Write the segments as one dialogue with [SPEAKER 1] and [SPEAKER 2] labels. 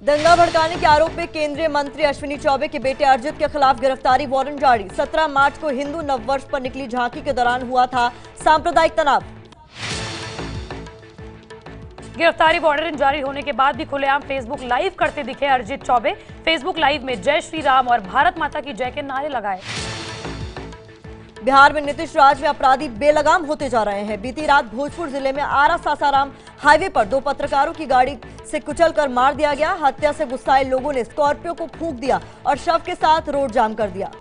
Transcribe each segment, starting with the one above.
[SPEAKER 1] दंगा भड़काने के आरोप में केंद्रीय मंत्री अश्विनी चौबे के बेटे अर्जित के खिलाफ गिरफ्तारी वारंट जारी। 17 मार्च को हिंदू नववर्ष पर निकली झांकी के दौरान हुआ था सांप्रदायिक तनाव।
[SPEAKER 2] गिरफ्तारी वारंट जारी होने के बाद भी खुलेआम फेसबुक लाइव करते दिखे अर्जित चौबे। फेसबुक लाइव में जय श्री राम और भारत माता की जय के नारे लगाए।
[SPEAKER 1] बिहार में नीतीश राज में अपराधी बेलगाम होते जा रहे हैं। बीती रात भोजपुर जिले में आरा सासाराम हाईवे पर 2 पत्रकारों की गाड़ी से कुचलकर मार दिया गया। हत्या से गुस्साए लोगों ने स्कॉर्पियो को फूंक दिया और शव के साथ रोड जाम कर दिया।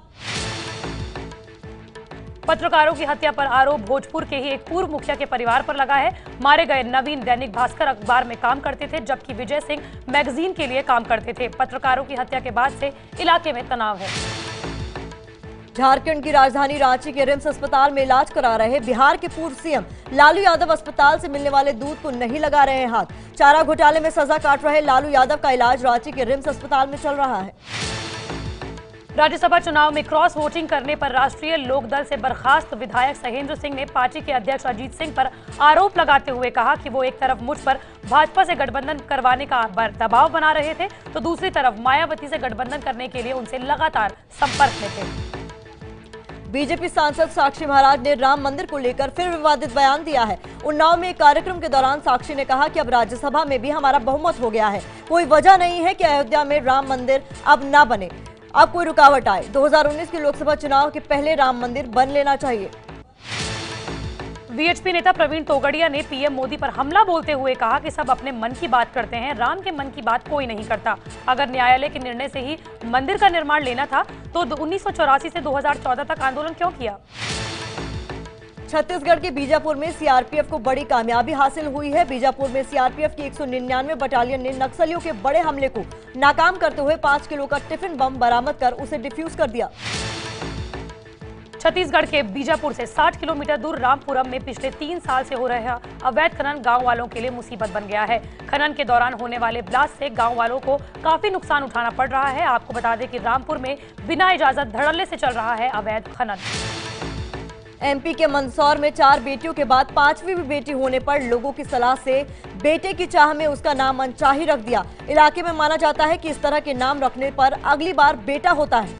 [SPEAKER 2] पत्रकारों की हत्या पर आरोप भोजपुर के ही एक पूर्व मुखिया के परिवार पर लगा है। मारे गए नवीन दैनिक भास्कर अखबार में काम करते थे, जबकि विजय सिंह मैगजीन के लिए काम करते थे। पत्रकारों की हत्या के बाद से इलाके में तनाव है।
[SPEAKER 1] झारखंड की राजधानी रांची के रिम्स अस्पताल में इलाज करा रहे बिहार के पूर्व सीएम लालू यादव अस्पताल से मिलने वाले दूध को नहीं लगा रहे हैं हाथ। चारा घोटाले में सजा काट रहे लालू यादव का इलाज रांची के रिम्स अस्पताल में चल रहा है।
[SPEAKER 2] राज्यसभा चुनाव में क्रॉस वोटिंग करने पर राष्ट्रीय लोकदल से बर्खास्त विधायक सहेंद्र सिंह ने पार्टी के अध्यक्ष अजीत सिंह पर आरोप लगाते हुए कहा कि वो एक तरफ मुझ पर भाजपा से गठबंधन करवाने का दबाव बना रहे थे, तो दूसरी तरफ मायावती से गठबंधन करने के लिए उनसे लगातार संपर्क में थे।
[SPEAKER 1] बीजेपी सांसद साक्षी महाराज ने राम मंदिर को लेकर फिर विवादित बयान दिया है। उन्नाव में एक कार्यक्रम के दौरान साक्षी ने कहा कि अब राज्यसभा में भी हमारा बहुमत हो गया है, कोई वजह नहीं है कि अयोध्या में राम मंदिर अब ना बने, अब कोई रुकावट आए। 2019 के लोकसभा चुनाव के पहले राम मंदिर बन लेना चाहिए।
[SPEAKER 2] बीएचपी नेता प्रवीण तोगड़िया ने पीएम मोदी पर हमला बोलते हुए कहा कि सब अपने मन की बात करते हैं, राम के मन की बात कोई नहीं करता। अगर न्यायालय के निर्णय से ही मंदिर का निर्माण लेना था तो 1984 से 2014 तक आंदोलन क्यों किया।
[SPEAKER 1] छत्तीसगढ़ के बीजापुर में सीआरपीएफ को बड़ी कामयाबी हासिल हुई है। बीजापुर में सीआरपीएफ की 199 बटालियन ने नक्सलियों के बड़े हमले को नाकाम करते हुए 5 किलो का टिफिन बम बरामद कर उसे डिफ्यूज कर दिया।
[SPEAKER 2] छत्तीसगढ़ के बीजापुर से 60 किलोमीटर दूर रामपुरम में पिछले 3 साल से हो रहा अवैध खनन गांव वालों के लिए मुसीबत बन गया है। खनन के दौरान होने वाले ब्लास्ट से गांव वालों को काफी नुकसान उठाना पड़ रहा है। आपको बता दें कि रामपुर में बिना इजाजत धड़ल्ले से चल रहा है अवैध खनन।
[SPEAKER 1] एमपी के मंदसौर में 4 बेटियों के बाद 5वीं भी बेटी होने पर लोगों की सलाह से बेटे की चाह में उसका नाम अनचाही रख दिया। इलाके में माना जाता है कि इस तरह के नाम रखने पर अगली बार बेटा होता है।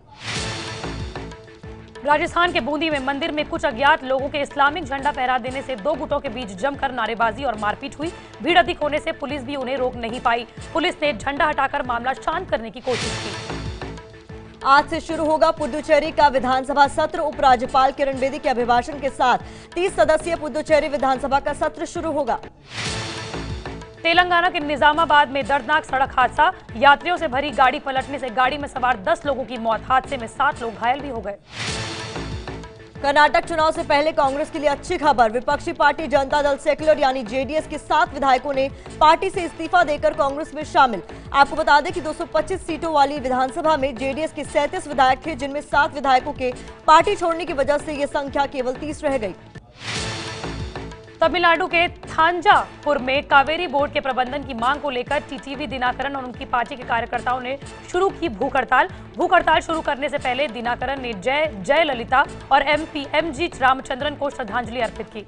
[SPEAKER 2] राजस्थान के बूंदी में मंदिर में कुछ अज्ञात लोगों के इस्लामिक झंडा फहरा देने से 2 गुटों के बीच जमकर नारेबाजी और मारपीट हुई। भीड़ अधिक होने से पुलिस भी उन्हें रोक नहीं पाई। पुलिस ने झंडा हटाकर मामला शांत करने की कोशिश की।
[SPEAKER 1] आज से शुरू होगा पुडुचेरी का विधानसभा सत्र। उपराज्यपाल किरण बेदी के अभिभाषण के साथ 30 सदस्यीय पुडुचेरी विधानसभा का सत्र शुरू होगा।
[SPEAKER 2] तेलंगाना के निजामाबाद में दर्दनाक सड़क हादसा। यात्रियों से भरी गाड़ी पलटने से गाड़ी में सवार 10 लोगों की मौत। हादसे में 7 लोग घायल भी हो गए।
[SPEAKER 1] कर्नाटक चुनाव से पहले कांग्रेस के लिए अच्छी खबर। विपक्षी पार्टी जनता दल सेक्युलर यानी जेडीएस के 7 विधायकों ने पार्टी से इस्तीफा देकर कांग्रेस में शामिल। आपको बता दें कि 225 सीटों वाली विधानसभा में जेडीएस के 37 विधायक थे, जिनमें 7 विधायकों के पार्टी छोड़ने की वजह से यह संख्या केवल 30 रह गई।
[SPEAKER 2] तमिलनाडु के थांजावुर में कावेरी बोर्ड के प्रबंधन की मांग को लेकर टीटीवी दिनाकरन और उनकी पार्टी के कार्यकर्ताओं ने शुरू की भूख हड़ताल। भूख हड़ताल शुरू करने से पहले दिनाकरन ने जय ललिता और एमजी रामचंद्रन को श्रद्धांजलि अर्पित की।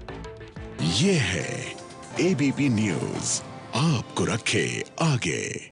[SPEAKER 3] ये है एबीपी न्यूज, आपको रखे आगे।